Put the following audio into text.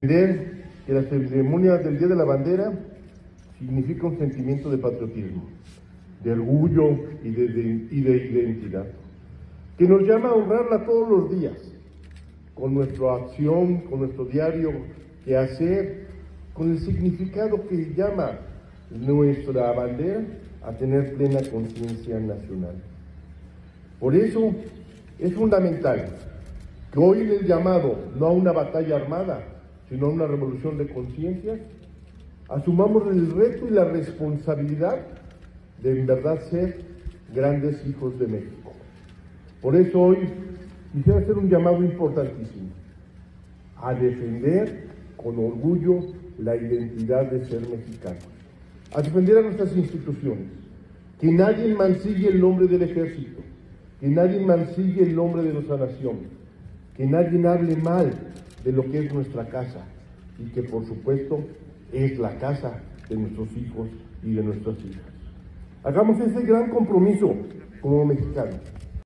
Entender que la ceremonia del Día de la Bandera significa un sentimiento de patriotismo, de orgullo y de identidad, que nos llama a honrarla todos los días, con nuestra acción, con nuestro diario quehacer, con el significado que llama nuestra bandera a tener plena conciencia nacional. Por eso es fundamental que hoy en el llamado no a una batalla armada, sino a una revolución de conciencias, asumamos el reto y la responsabilidad de en verdad ser grandes hijos de México. Por eso hoy quisiera hacer un llamado importantísimo a defender con orgullo la identidad de ser mexicanos, a defender a nuestras instituciones, que nadie mancille el nombre del ejército, que nadie mancille el nombre de nuestra nación, que nadie hable mal de lo que es nuestra casa y que por supuesto es la casa de nuestros hijos y de nuestras hijas. Hagamos ese gran compromiso como mexicanos.